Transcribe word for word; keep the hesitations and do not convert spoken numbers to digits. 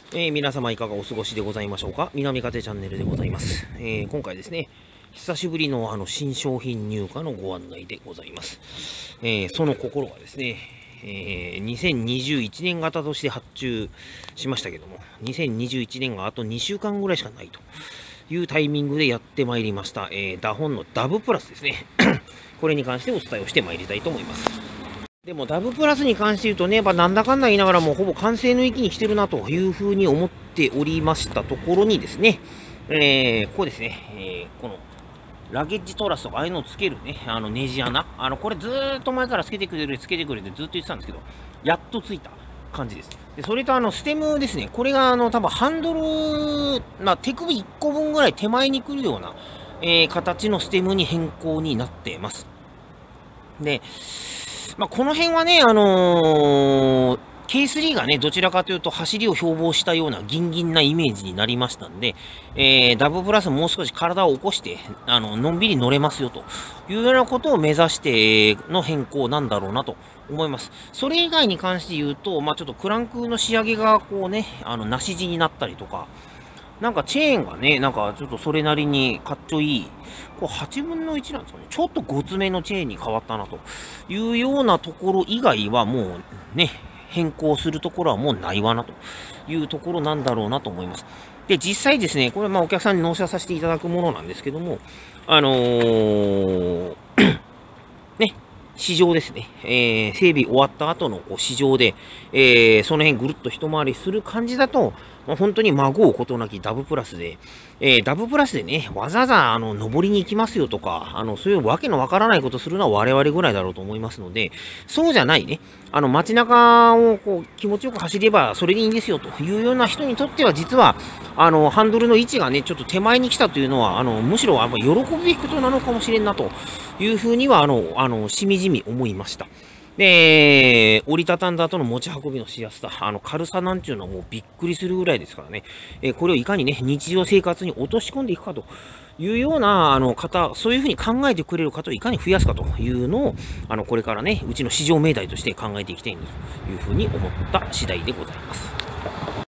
えー皆様いかがお過ごしでございましょうか。南風チャンネルでございます。えー今回ですね、久しぶりのあの新商品入荷のご案内でございます。えーその心がですね、えーにせんにじゅういちねん型として発注しましたけども、にせんにじゅういちねんがあとにしゅうかんぐらいしかないというタイミングでやってまいりました、えーダホンのダブプラスですね。これに関してお伝えをしてまいりたいと思います。でもダブプラスに関して言うとね、やっぱなんだかんだ言いながらもうほぼ完成の域に来てるなというふうに思っておりましたところにですね、えー、ここですね、えー、このラゲッジトラスとかああいうのをつけるね、あのネジ穴、あのこれずーっと前からつけてくれる、つけてくれてずっと言ってたんですけど、やっとついた感じです。でそれとあのステムですね、これがあの多分ハンドル、まあ、手首いっこぶんぐらい手前に来るような、えー、形のステムに変更になってます。で、まあ、この辺はね、あのー、ケースリー がね、どちらかというと走りを標榜したようなギンギンなイメージになりましたんで、えー、ダブプラスもう少し体を起こして、あの、のんびり乗れますよというようなことを目指しての変更なんだろうなと思います。それ以外に関して言うと、まあ、ちょっとクランクの仕上げがこうね、あの、なし地になったりとか、なんかチェーンがね、なんかちょっとそれなりにかっちょいい、こうはちぶんのいちなんですかね。ちょっとごつめのチェーンに変わったなというようなところ以外はもうね、変更するところはもうないわなというところなんだろうなと思います。で、実際ですね、これまあお客さんに納車させていただくものなんですけども、あのーね、市場ですね、えー、整備終わった後のこう市場で、えー、その辺ぐるっと一回りする感じだと、まあ、本当に孫をことなきダブプラスで、えー、ダブプラスでね、わざわざあの登りに行きますよとか、あのそういうわけのわからないことするのは我々ぐらいだろうと思いますので、そうじゃないね、あの街中をこう気持ちよく走ればそれでいいんですよというような人にとっては、実はあのハンドルの位置がね、ちょっと手前に来たというのは、あのむしろやっぱ喜ぶべきことなのかもしれんなというふうには、あの、あのしみじみ思いました。で、折りたたんだ後の持ち運びのしやすさ、あの軽さなんていうのはもうびっくりするぐらいですからね、えーこれをいかにね、日常生活に落とし込んでいくかというようなあの方、そういうふうに考えてくれる方をいかに増やすかというのを、あのこれからね、うちの市場命題として考えていきたいんだというふうに思った次第でございます。